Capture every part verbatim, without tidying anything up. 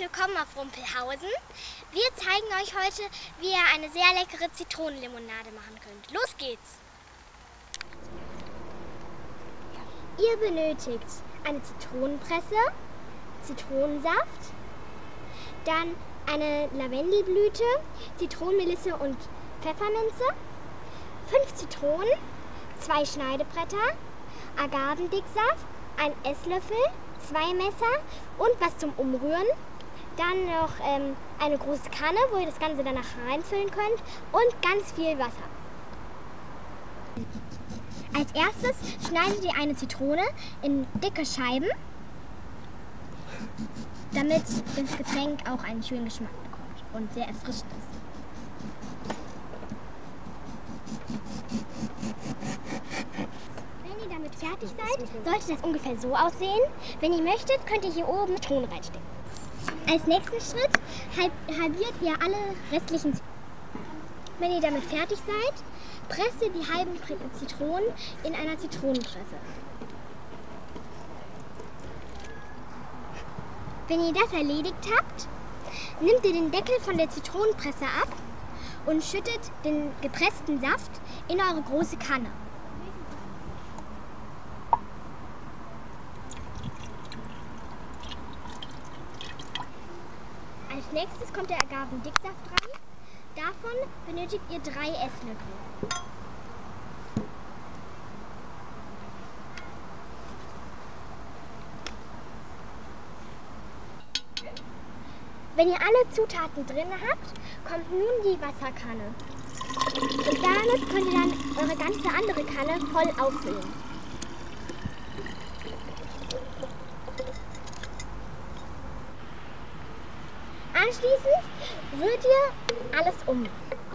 willkommen auf Rumpelhausen. Wir zeigen euch heute, wie ihr eine sehr leckere Zitronenlimonade machen könnt. Los geht's! Ihr benötigt eine Zitronenpresse, Zitronensaft, dann eine Lavendelblüte, Zitronenmelisse und Pfefferminze, fünf Zitronen, zwei Schneidebretter, Agavendicksaft, ein Esslöffel, zwei Messer und was zum Umrühren. Dann noch ähm, eine große Kanne, wo ihr das Ganze danach reinfüllen könnt und ganz viel Wasser. Als erstes schneidet ihr eine Zitrone in dicke Scheiben, damit das Getränk auch einen schönen Geschmack bekommt und sehr erfrischend ist. Wenn ihr damit fertig seid, sollte das ungefähr so aussehen. Wenn ihr möchtet, könnt ihr hier oben Zitronen reinstecken. Als nächsten Schritt halbiert ihr alle restlichen Zitronen. Wenn ihr damit fertig seid, presst ihr die halben Zitronen in einer Zitronenpresse. Wenn ihr das erledigt habt, nehmt ihr den Deckel von der Zitronenpresse ab und schüttet den gepressten Saft in eure große Kanne. Als nächstes kommt der Agavendicksaft rein. Davon benötigt ihr drei Esslöffel. Wenn ihr alle Zutaten drin habt, kommt nun die Wasserkanne. Und damit könnt ihr dann eure ganze andere Kanne voll auffüllen. Anschließend rührt ihr alles um.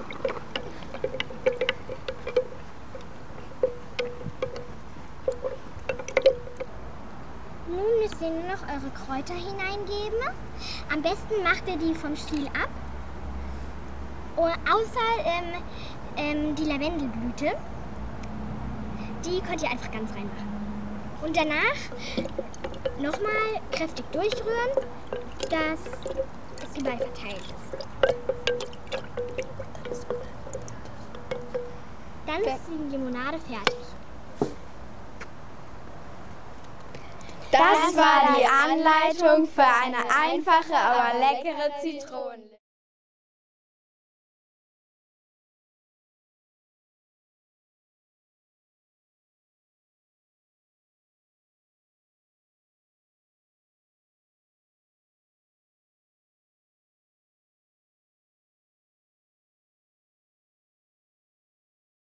Nun müsst ihr nur noch eure Kräuter hineingeben. Am besten macht ihr die vom Stiel ab. Und außer ähm, ähm, die Lavendelblüte. Die könnt ihr einfach ganz reinmachen. Und danach nochmal kräftig durchrühren, dass es überall verteilt ist. Dann ist die Limonade fertig. Das war die Anleitung für eine einfache, aber leckere Zitronenlimonade.